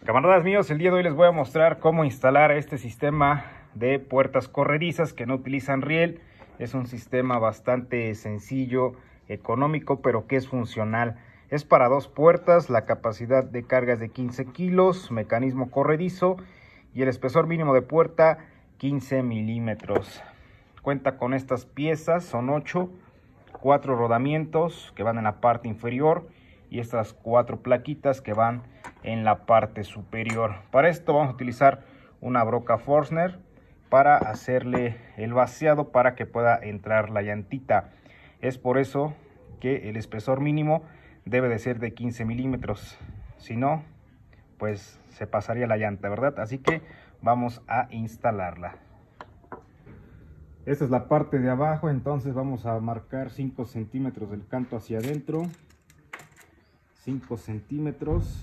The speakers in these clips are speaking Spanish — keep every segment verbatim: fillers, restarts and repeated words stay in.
Camaradas míos, el día de hoy les voy a mostrar cómo instalar este sistema de puertas corredizas que no utilizan riel. Es un sistema bastante sencillo, económico, pero que es funcional. Es para dos puertas, la capacidad de carga es de quince kilos, mecanismo corredizo y el espesor mínimo de puerta quince milímetros. Cuenta con estas piezas, son ocho, cuatro rodamientos que van en la parte inferior y estas cuatro plaquitas que van en la parte superior. Para esto vamos a utilizar una broca Forstner para hacerle el vaciado para que pueda entrar la llantita. Es por eso que el espesor mínimo debe de ser de quince milímetros, si no pues se pasaría la llanta, ¿verdad? Así que vamos a instalarla. Esta es la parte de abajo, entonces vamos a marcar cinco centímetros del canto hacia adentro, cinco centímetros,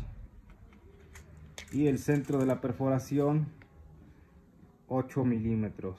y el centro de la perforación ocho milímetros.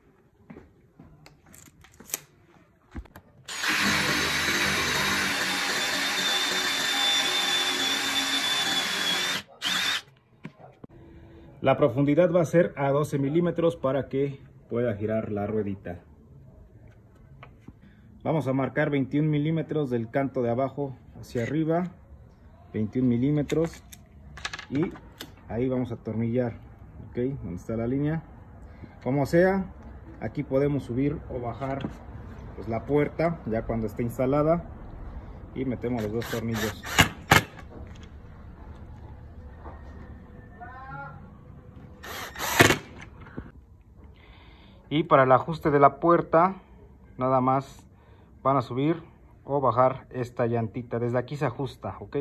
La profundidad va a ser a doce milímetros para que pueda girar la ruedita. Vamos a marcar veintiún milímetros del canto de abajo hacia arriba, veintiún milímetros, y ahí vamos a atornillar, ok, donde está la línea. Como sea, aquí podemos subir o bajar pues la puerta ya cuando esté instalada, y metemos los dos tornillos. Y para el ajuste de la puerta, nada más van a subir o bajar esta llantita. Desde aquí se ajusta, ok.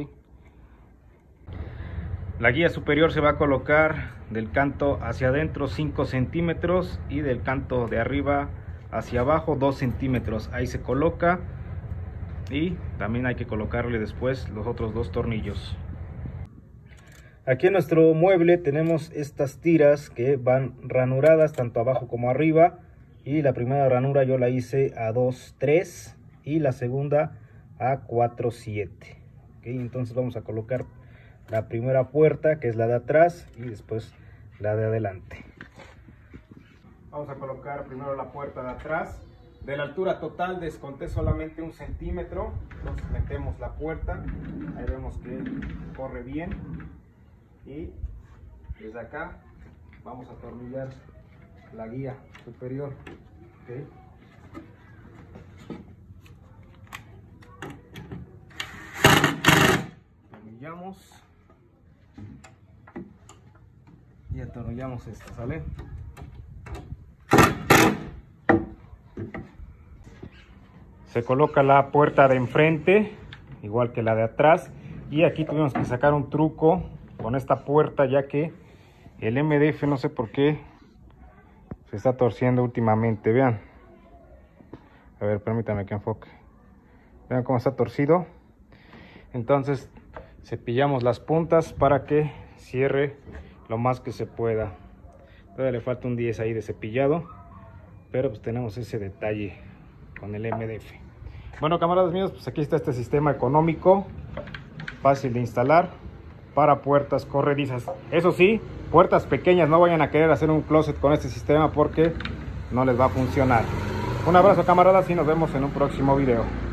La guía superior se va a colocar del canto hacia adentro cinco centímetros y del canto de arriba hacia abajo dos centímetros. Ahí se coloca, y también hay que colocarle después los otros dos tornillos. Aquí en nuestro mueble tenemos estas tiras que van ranuradas tanto abajo como arriba, y la primera ranura yo la hice a dos tres y la segunda a cuatro siete. ¿Okay? Entonces vamos a colocar la primera puerta, que es la de atrás, y después la de adelante. Vamos a colocar primero la puerta de atrás. De la altura total desconté solamente un centímetro, entonces metemos la puerta, ahí vemos que corre bien. Y desde acá vamos a atornillar la guía superior, ¿okay? Atornillamos y atornillamos esto, ¿sale? Se coloca la puerta de enfrente igual que la de atrás, y aquí tuvimos que sacar un truco con esta puerta, ya que el M D F no sé por qué se está torciendo últimamente. Vean, a ver, permítanme que enfoque. Vean cómo está torcido. Entonces cepillamos las puntas para que cierre lo más que se pueda. Todavía le falta un diez ahí de cepillado, pero pues tenemos ese detalle con el M D F. Bueno, camaradas míos, pues aquí está este sistema económico, fácil de instalar, para puertas corredizas. Eso sí, puertas pequeñas, no vayan a querer hacer un closet con este sistema porque no les va a funcionar. Un abrazo, camaradas, y nos vemos en un próximo video.